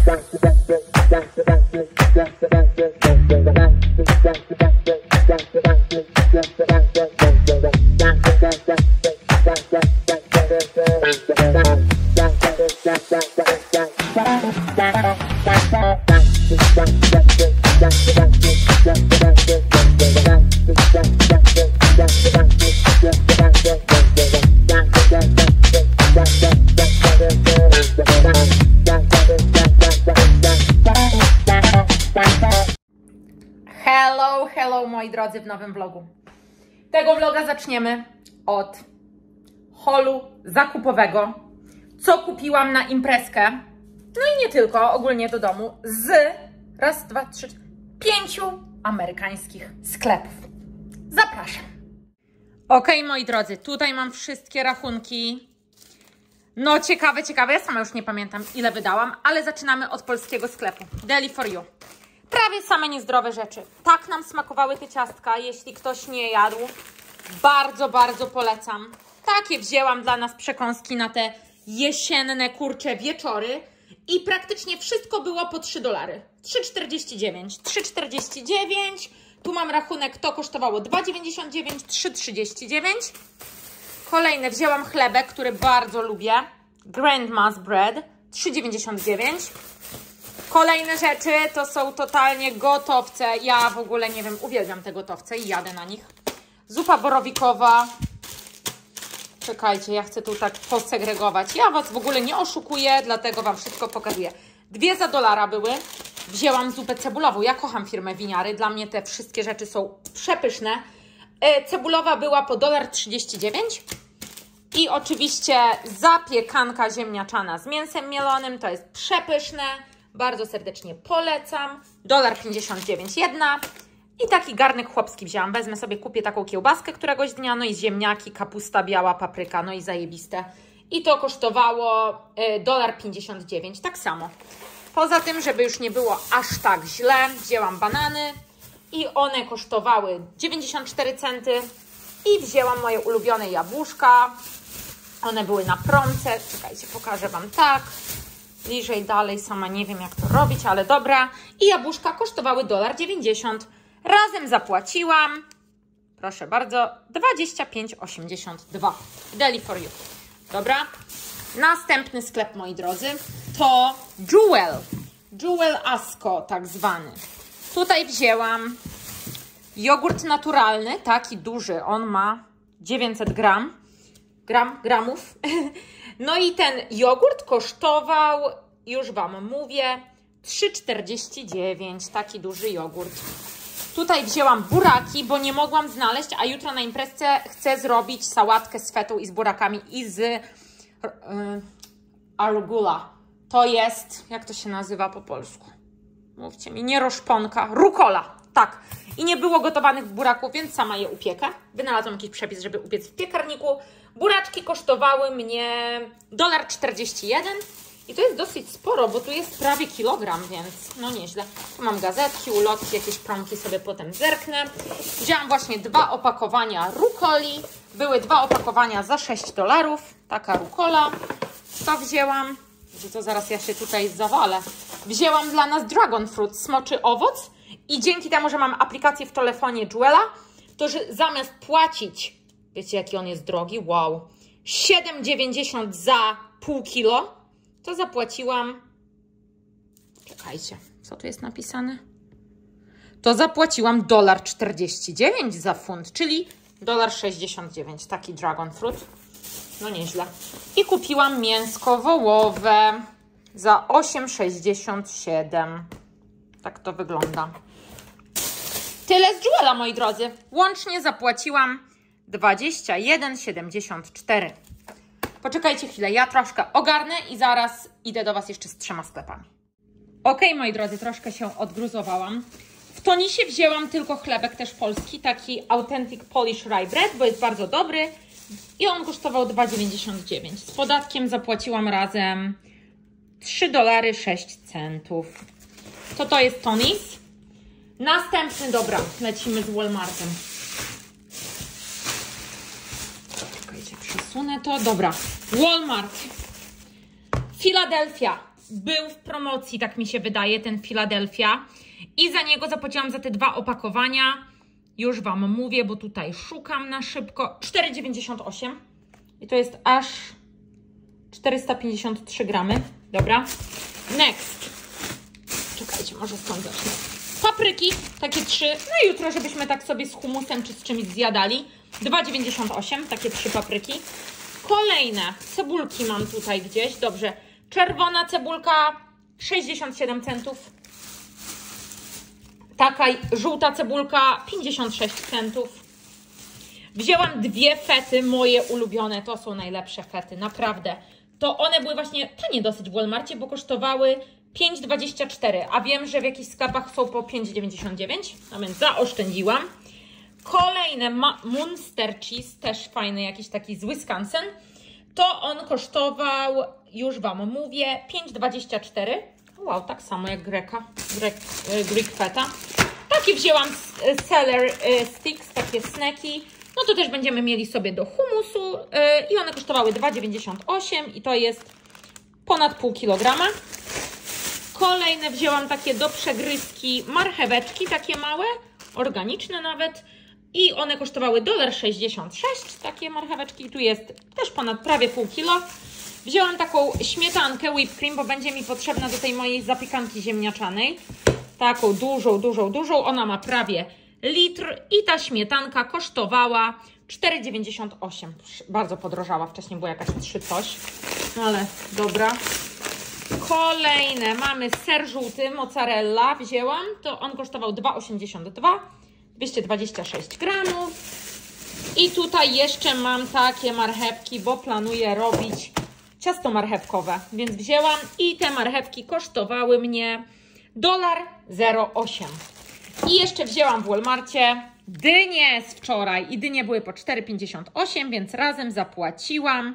Hello moi drodzy w nowym vlogu. Tego vloga zaczniemy od haulu zakupowego, co kupiłam na imprezkę, no i nie tylko, ogólnie do domu, z raz, dwa, trzy, 5 amerykańskich sklepów. Zapraszam. Ok, moi drodzy, tutaj mam wszystkie rachunki. No ciekawe, ja sama już nie pamiętam ile wydałam, ale zaczynamy od polskiego sklepu. Deli for You. Prawie same niezdrowe rzeczy. Tak nam smakowały te ciastka, jeśli ktoś nie jadł. Bardzo, bardzo polecam. Takie wzięłam dla nas przekąski na te jesienne, kurcze wieczory. I praktycznie wszystko było po $3. 3,49. 3,49. Tu mam rachunek, to kosztowało 2,99. 3,39. Kolejne wzięłam chlebek, który bardzo lubię. Grandma's Bread. 3,99. Kolejne rzeczy to są totalnie gotowce. Ja w ogóle nie wiem, uwielbiam te gotowce i jadę na nich. Zupa borowikowa. Czekajcie, ja chcę tu tak posegregować. Ja Was w ogóle nie oszukuję, dlatego Wam wszystko pokazuję. 2 za $1 były. Wzięłam zupę cebulową. Ja kocham firmę Winiary. Dla mnie te wszystkie rzeczy są przepyszne. Cebulowa była po $1,39. I oczywiście zapiekanka ziemniaczana z mięsem mielonym. To jest przepyszne. Bardzo serdecznie polecam. $1,59 jedna. I taki garnek chłopski wzięłam. Wezmę sobie, kupię taką kiełbaskę któregoś dnia. No i ziemniaki, kapusta biała, papryka. No i zajebiste. I to kosztowało $1,59. Tak samo. Poza tym, żeby już nie było aż tak źle, wzięłam banany. I one kosztowały 94 centy. I wzięłam moje ulubione jabłuszka. One były na promce. Czekajcie, pokażę Wam tak. Bliżej, dalej, sama nie wiem jak to robić, ale dobra. I jabłuszka kosztowały $1,90. Razem zapłaciłam, proszę bardzo, 25,82. Deli for You. Dobra. Następny sklep, moi drodzy, to Jewel. Jewel Asko, tak zwany. Tutaj wzięłam jogurt naturalny, taki duży. On ma 900 gramów. No i ten jogurt kosztował, już Wam mówię, 3,49. Taki duży jogurt. Tutaj wzięłam buraki, bo nie mogłam znaleźć, a jutro na imprezce chcę zrobić sałatkę z fetą i z burakami i z arugula. To jest, jak to się nazywa po polsku? Mówcie mi, nie roszponka, rukola. Tak. I nie było gotowanych buraków, więc sama je upiekę. Wynalazłam jakiś przepis, żeby upiec w piekarniku. Buraczki kosztowały mnie $1,41 i to jest dosyć sporo, bo tu jest prawie kilogram, więc no nieźle. Tu mam gazetki, ulotki, jakieś promki sobie potem zerknę. Wzięłam właśnie 2 opakowania rukoli. Były 2 opakowania za $6. Taka rukola. To wzięłam, że to zaraz ja się tutaj zawalę. Wzięłam dla nas dragon fruit, smoczy owoc. I dzięki temu, że mam aplikację w telefonie Jewela, to że zamiast płacić, wiecie jaki on jest drogi? Wow. 7,90 za pół kilo, to zapłaciłam, czekajcie, co tu jest napisane? To zapłaciłam $1,49 za funt, czyli $1,69, taki dragon fruit. No nieźle. I kupiłam mięsko wołowe za 8,67. Tak to wygląda. Tyle z Jewela, moi drodzy. Łącznie zapłaciłam 21,74. Poczekajcie chwilę, ja troszkę ogarnę i zaraz idę do Was jeszcze z 3 sklepami. Ok, moi drodzy, troszkę się odgruzowałam. W Tonisie wzięłam tylko chlebek też polski, taki Authentic Polish Rye Bread, bo jest bardzo dobry. I on kosztował $2,99. Z podatkiem zapłaciłam razem $3,06. To jest Tonis. Następny, dobra, lecimy z Walmartem. Czekajcie, przesunę to. Dobra, Walmart. Philadelphia. był w promocji, tak mi się wydaje, ten Philadelphia. I za niego zapłaciłam za te 2 opakowania. Już Wam mówię, bo tutaj szukam na szybko. 4,98. I to jest aż 453 gramy. Dobra. Next. Czekajcie, może stąd zacznę. Papryki, takie 3. No i jutro, żebyśmy tak sobie z humusem czy z czymś zjadali. 2,98, takie 3 papryki. Kolejne cebulki mam tutaj gdzieś. Dobrze. Czerwona cebulka 67 centów. Taka żółta cebulka 56 centów. Wzięłam 2 fety, moje ulubione. To są najlepsze fety, naprawdę. To one były właśnie tanie dosyć w Walmarcie, bo kosztowały 5,24, a wiem, że w jakichś sklepach są po 5,99, a więc zaoszczędziłam. Kolejne Munster Cheese, też fajny, jakiś taki z Wisconsin. To on kosztował, już Wam mówię, 5,24. Wow, tak samo jak Greek Feta. Takie wzięłam Cellar Sticks, takie snacki. No to też będziemy mieli sobie do humusu i one kosztowały 2,98 i to jest ponad pół kilograma. Kolejne wzięłam takie do przegryzki marcheweczki, takie małe, organiczne nawet. I one kosztowały $1,66, takie marcheweczki. I tu jest też ponad prawie pół kilo. Wzięłam taką śmietankę whipped cream, bo będzie mi potrzebna do tej mojej zapiekanki ziemniaczanej. Taką dużą. Ona ma prawie litr i ta śmietanka kosztowała 4,98. Bardzo podrożała, wcześniej była jakaś 3 coś, no ale dobra. Kolejne mamy ser żółty, mozzarella wzięłam, to on kosztował 2,82, 226 gramów. I tutaj jeszcze mam takie marchewki, bo planuję robić ciasto marchewkowe, więc wzięłam i te marchewki kosztowały mnie $0,08. I jeszcze wzięłam w Walmarcie dynie z wczoraj i dynie były po 4,58, więc razem zapłaciłam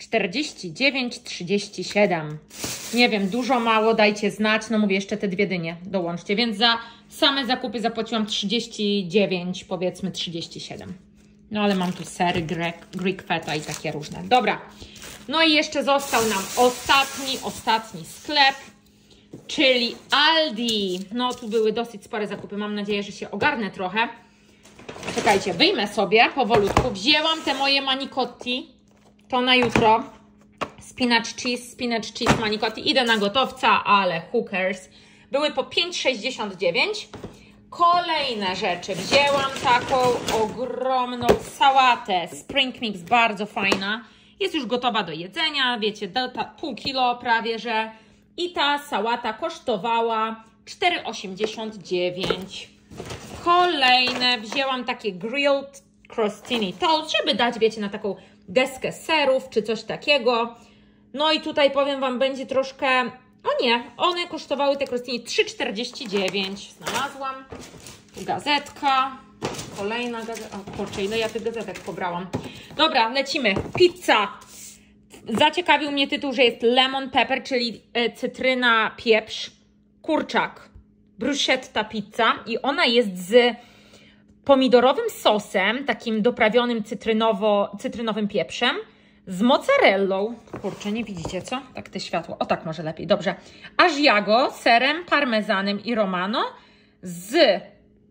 49,37. Nie wiem, dużo, mało, dajcie znać. No mówię, jeszcze te 2 dynie dołączcie, więc za same zakupy zapłaciłam 39, powiedzmy 37. No ale mam tu sery Greek Feta i takie różne. Dobra, no i jeszcze został nam ostatni sklep, czyli Aldi. No tu były dosyć spore zakupy, mam nadzieję, że się ogarnę trochę. Czekajcie, wyjmę sobie powolutku. Wzięłam te moje manicotti, to na jutro. Spinach cheese manicotti. Idę na gotowca, ale hookers. Były po 5,69. Kolejne rzeczy. Wzięłam taką ogromną sałatę Spring Mix, bardzo fajna. Jest już gotowa do jedzenia, wiecie, pół kilo prawie, że. I ta sałata kosztowała 4,89. Kolejne wzięłam takie grilled crostini toast, żeby dać, wiecie, na taką deskę serów czy coś takiego. No i tutaj powiem Wam, będzie troszkę... O nie, one kosztowały te crostini 3,49. Znalazłam. Tu gazetka. Kolejna gazetka. O kurczę, ile ja tych gazetek pobrałam. Dobra, lecimy. Pizza. Zaciekawił mnie tytuł, że jest lemon pepper, czyli cytryna, pieprz, kurczak. Bruschetta pizza i ona jest z pomidorowym sosem, takim doprawionym cytrynowym pieprzem, z mozzarellą. Kurczę, nie widzicie, co? Tak te światło. O tak, może lepiej. Dobrze. Asiago, serem, parmezanem i romano z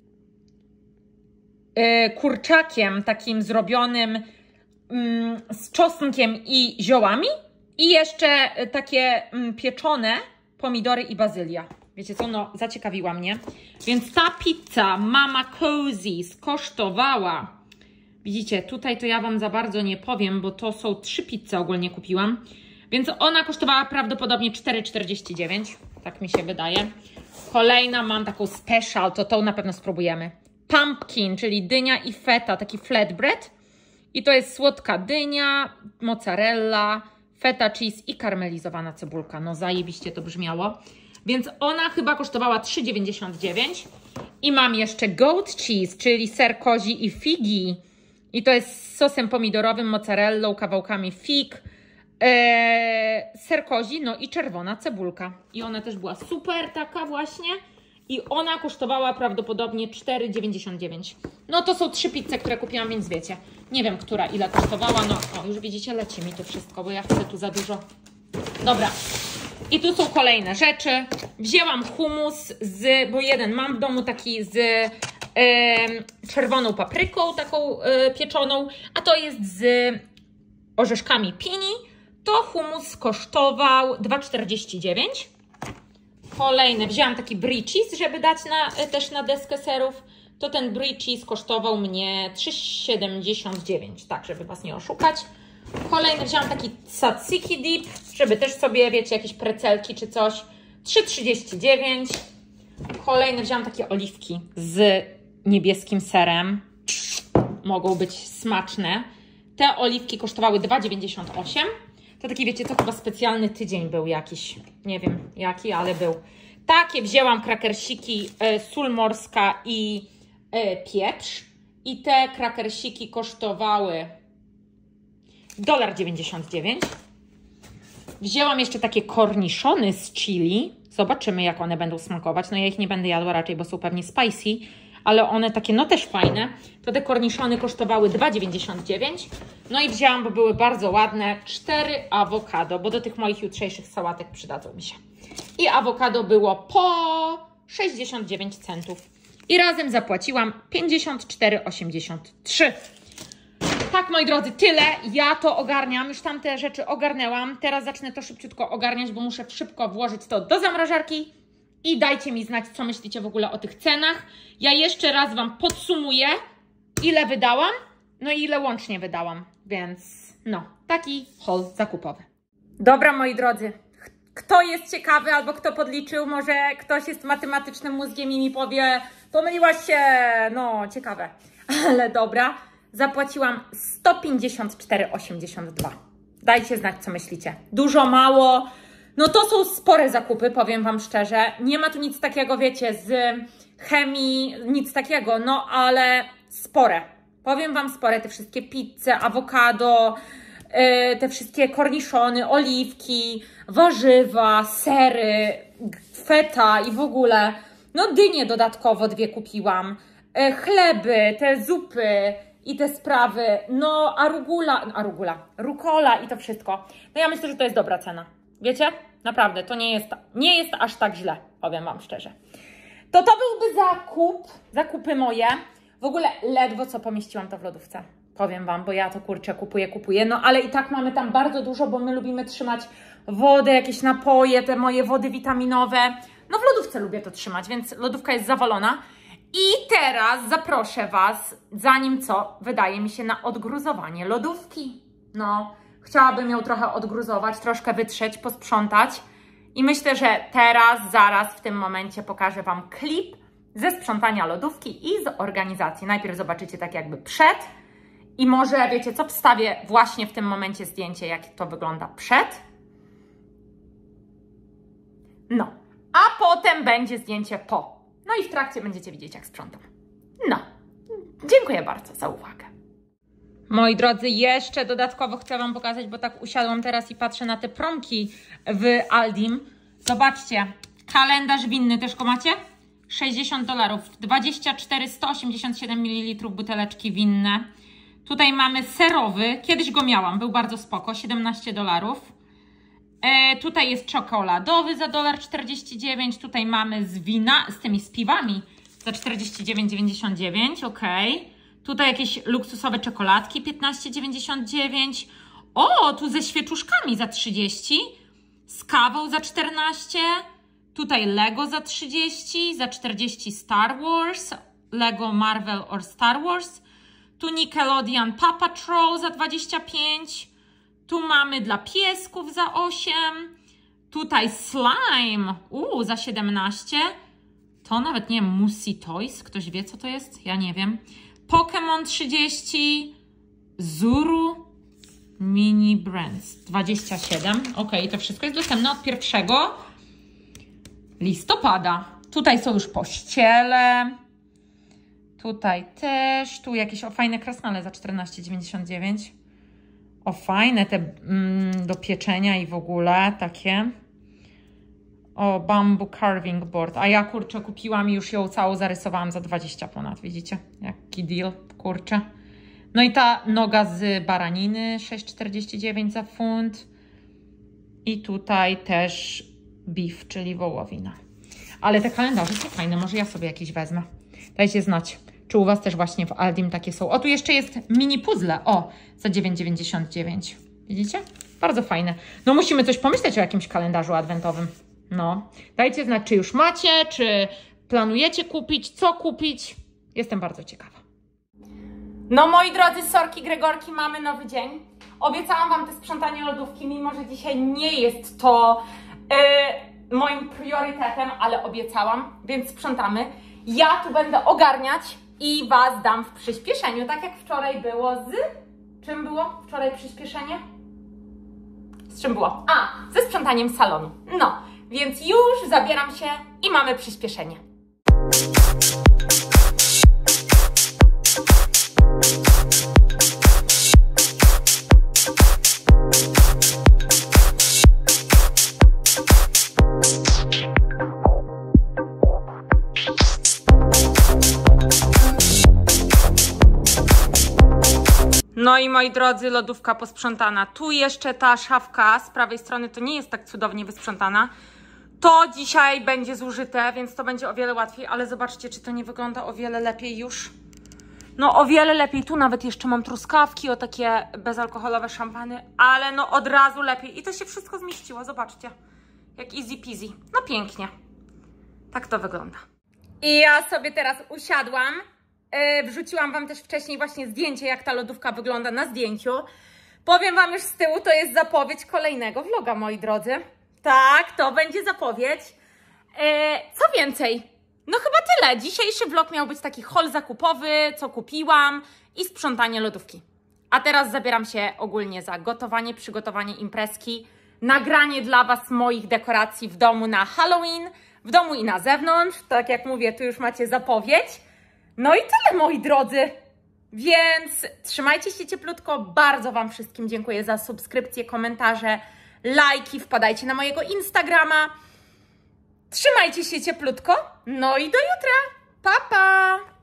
kurczakiem takim zrobionym z czosnkiem i ziołami i jeszcze takie pieczone pomidory i bazylia. Wiecie co, no zaciekawiła mnie. Więc ta pizza Mama Cozy's kosztowała, widzicie, tutaj to ja Wam za bardzo nie powiem, bo to są 3 pizze ogólnie kupiłam. Więc ona kosztowała prawdopodobnie 4,49, tak mi się wydaje. Kolejna mam taką special, to tą na pewno spróbujemy. Pumpkin, czyli dynia i feta, taki flatbread. I to jest słodka dynia, mozzarella, feta cheese i karmelizowana cebulka. No zajebiście to brzmiało. Więc ona chyba kosztowała 3,99. I mam jeszcze goat cheese, czyli ser kozi i figi. I to jest z sosem pomidorowym, mozzarellą, kawałkami fig, ser kozi, no i czerwona cebulka. I ona też była super taka właśnie. I ona kosztowała prawdopodobnie 4,99. No to są 3 pizze, które kupiłam, więc wiecie. Nie wiem, która ile kosztowała. No o, już widzicie, leci mi to wszystko, bo ja chcę tu za dużo. Dobra. I tu są kolejne rzeczy. Wzięłam hummus bo jeden mam w domu taki z czerwoną papryką, taką pieczoną, a to jest z orzeszkami pini. To hummus kosztował 2,49. Kolejne, wzięłam taki brie cheese, żeby dać też na deskę serów. To ten brie cheese kosztował mnie 3,79, tak, żeby Was nie oszukać. Kolejny wziąłam taki tzatziki dip, żeby też sobie, wiecie, jakieś precelki czy coś. 3,39. Kolejny wziąłam takie oliwki z niebieskim serem. Mogą być smaczne. Te oliwki kosztowały 2,98. To taki, wiecie, to chyba specjalny tydzień był jakiś. Nie wiem jaki, ale był. Takie wzięłam krakersiki, sól morska i pieprz. I te krakersiki kosztowały $1,99. Wzięłam jeszcze takie korniszony z chili. Zobaczymy, jak one będą smakować. No ja ich nie będę jadła raczej, bo są pewnie spicy, ale one takie, no też fajne. To te korniszony kosztowały 2,99. No i wzięłam, bo były bardzo ładne, 4 awokado, bo do tych moich jutrzejszych sałatek przydadzą mi się. I awokado było po 69 centów. I razem zapłaciłam 54,83. Tak, moi drodzy, tyle. Ja to ogarniam. Już tamte rzeczy ogarnęłam. Teraz zacznę to szybciutko ogarniać, bo muszę szybko włożyć to do zamrażarki. I dajcie mi znać, co myślicie w ogóle o tych cenach. Ja jeszcze raz Wam podsumuję, ile wydałam, no i ile łącznie wydałam. Więc no, taki haul zakupowy. Dobra, moi drodzy. Kto jest ciekawy albo kto podliczył, może ktoś jest matematycznym mózgiem i mi powie, pomyliłaś się, no ciekawe. Ale dobra. Zapłaciłam 154,82. Dajcie znać, co myślicie. Dużo, mało? No to są spore zakupy, powiem Wam szczerze. Nie ma tu nic takiego, wiecie, z chemii, nic takiego, no ale spore. Powiem Wam spore, te wszystkie pizze, awokado, te wszystkie korniszony, oliwki, warzywa, sery, feta i w ogóle. No dynie dodatkowo 2 kupiłam, chleby, te zupy i te sprawy, no rucola i to wszystko. No ja myślę, że to jest dobra cena. Wiecie? Naprawdę, to nie jest aż tak źle, powiem Wam szczerze. To byłby zakupy moje. W ogóle ledwo co pomieściłam to w lodówce. Powiem Wam, bo ja to kurczę kupuję. No ale i tak mamy tam bardzo dużo, bo my lubimy trzymać wodę, jakieś napoje, te moje wody witaminowe. No w lodówce lubię to trzymać, więc lodówka jest zawalona. I teraz zaproszę Was, zanim co, wydaje mi się, na odgruzowanie lodówki. No, chciałabym ją trochę odgruzować, troszkę wytrzeć, posprzątać. I myślę, że teraz, zaraz, w tym momencie pokażę Wam klip ze sprzątania lodówki i z organizacji. Najpierw zobaczycie tak jakby przed i może, wiecie co, wstawię właśnie w tym momencie zdjęcie, jak to wygląda przed. No, a potem będzie zdjęcie po. No i w trakcie będziecie widzieć, jak sprzątam. No, dziękuję bardzo za uwagę. Moi drodzy, jeszcze dodatkowo chcę Wam pokazać, bo tak usiadłam teraz i patrzę na te promki w Aldim. Zobaczcie, kalendarz winny też go macie? $60, 24, 187 ml buteleczki winne. Tutaj mamy serowy, kiedyś go miałam, był bardzo spoko, $17. Tutaj jest czekoladowy za $1,49. Tutaj mamy z tymi piwami za 49,99. Ok. Tutaj jakieś luksusowe czekoladki 15,99. O, tu ze świeczuszkami za 30. Z kawą za 14. Tutaj Lego za 30. Za 40 Star Wars. Lego Marvel or Star Wars. Tu Nickelodeon Paw Patrol za 25. Tu mamy dla piesków za 8. Tutaj slime. Za 17. To nawet nie wiem, Musi Toys. Ktoś wie, co to jest? Ja nie wiem. Pokémon 30. Zuru Mini Brands 27. Ok, to wszystko jest dostępne od 1 listopada. Tutaj są już pościele. Tutaj też. Tu jakieś fajne krasnale za 14,99. O, fajne te do pieczenia i w ogóle takie. O, bamboo carving board. A ja, kurczę, kupiłam i już ją całą zarysowałam za 20 ponad. Widzicie? Jaki deal, kurczę. No i ta noga z baraniny 6,49 za funt. I tutaj też beef, czyli wołowina. Ale te kalendarze są fajne, może ja sobie jakieś wezmę. Dajcie znać, czy u Was też właśnie w Aldim takie są. O, tu jeszcze jest mini puzzle, o, za 9,99. Widzicie? Bardzo fajne. No musimy coś pomyśleć o jakimś kalendarzu adwentowym. No, dajcie znać, czy już macie, czy planujecie kupić, co kupić. Jestem bardzo ciekawa. No moi drodzy, sorki Gregorki, mamy nowy dzień. Obiecałam Wam te sprzątanie lodówki, mimo że dzisiaj nie jest to moim priorytetem, ale obiecałam, więc sprzątamy. Ja tu będę ogarniać i Was dam w przyspieszeniu, tak jak wczoraj było z... Czym było wczoraj przyspieszenie? Z czym było? A, ze sprzątaniem salonu. No, więc już zabieram się i mamy przyspieszenie. No i moi drodzy, lodówka posprzątana. Tu jeszcze ta szafka z prawej strony to nie jest tak cudownie wysprzątana. To dzisiaj będzie zużyte, więc to będzie o wiele łatwiej, ale zobaczcie, czy to nie wygląda o wiele lepiej już. No o wiele lepiej. Tu nawet jeszcze mam truskawki, o takie bezalkoholowe szampany, ale no od razu lepiej. I to się wszystko zmieściło, zobaczcie. Jak easy peasy. No pięknie. Tak to wygląda. I ja sobie teraz usiadłam. Wrzuciłam Wam też wcześniej właśnie zdjęcie, jak ta lodówka wygląda na zdjęciu. Powiem Wam już z tyłu, to jest zapowiedź kolejnego vloga, moi drodzy. Tak, to będzie zapowiedź. Co więcej? No chyba tyle. Dzisiejszy vlog miał być taki haul zakupowy, co kupiłam i sprzątanie lodówki. A teraz zabieram się ogólnie za gotowanie, przygotowanie imprezki, nagranie dla Was moich dekoracji w domu na Halloween, w domu i na zewnątrz. Tak jak mówię, tu już macie zapowiedź. No i tyle, moi drodzy. Więc trzymajcie się cieplutko. Bardzo Wam wszystkim dziękuję za subskrypcje, komentarze, lajki. Wpadajcie na mojego Instagrama. Trzymajcie się cieplutko. No i do jutra. Pa, pa!